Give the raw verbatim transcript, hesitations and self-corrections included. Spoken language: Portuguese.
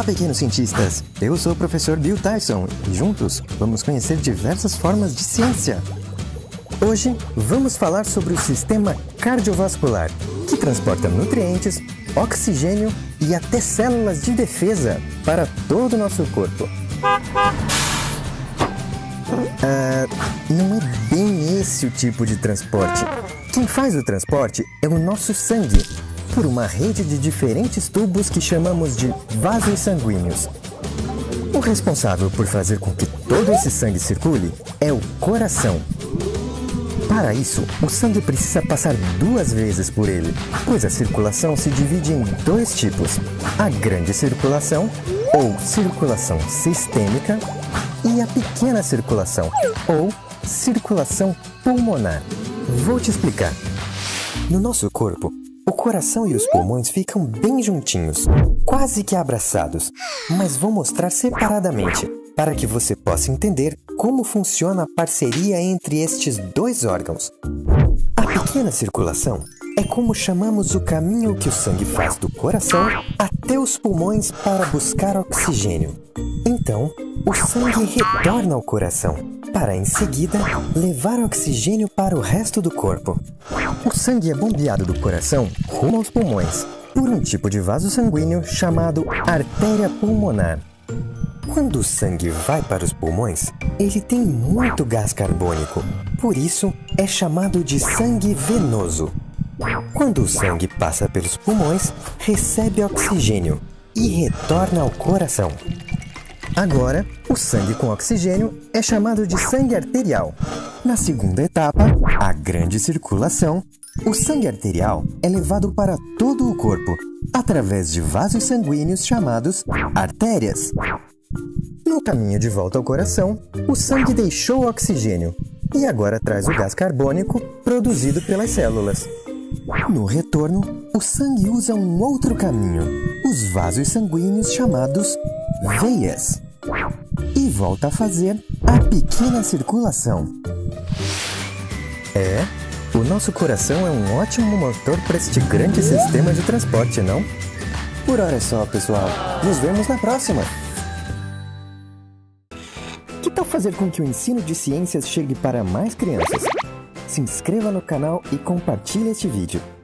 Olá, pequenos cientistas! Eu sou o professor Bill Tyson e juntos vamos conhecer diversas formas de ciência. Hoje vamos falar sobre o sistema cardiovascular, que transporta nutrientes, oxigênio e até células de defesa para todo o nosso corpo. Ah, não é bem esse o tipo de transporte. Quem faz o transporte é o nosso sangue, por uma rede de diferentes tubos que chamamos de vasos sanguíneos. O responsável por fazer com que todo esse sangue circule é o coração. Para isso, o sangue precisa passar duas vezes por ele, pois a circulação se divide em dois tipos: a grande circulação, ou circulação sistêmica, e a pequena circulação, ou circulação pulmonar. Vou te explicar. No nosso corpo, o coração e os pulmões ficam bem juntinhos, quase que abraçados, mas vou mostrar separadamente, para que você possa entender como funciona a parceria entre estes dois órgãos. A pequena circulação é como chamamos o caminho que o sangue faz do coração até os pulmões para buscar oxigênio. Então, o sangue retorna ao coração, para em seguida levar oxigênio para o resto do corpo. O sangue é bombeado do coração rumo aos pulmões, por um tipo de vaso sanguíneo chamado artéria pulmonar. Quando o sangue vai para os pulmões, ele tem muito gás carbônico, por isso é chamado de sangue venoso. Quando o sangue passa pelos pulmões, recebe oxigênio e retorna ao coração. Agora, o sangue com oxigênio é chamado de sangue arterial. Na segunda etapa, a grande circulação, o sangue arterial é levado para todo o corpo, através de vasos sanguíneos chamados artérias. No caminho de volta ao coração, o sangue deixou o oxigênio e agora traz o gás carbônico produzido pelas células. No retorno, o sangue usa um outro caminho, os vasos sanguíneos chamados veias, e volta a fazer a pequena circulação. É, o nosso coração é um ótimo motor para este grande sistema de transporte, não? Por hora é só, pessoal. Nos vemos na próxima! Que tal fazer com que o ensino de ciências chegue para mais crianças? Se inscreva no canal e compartilhe este vídeo.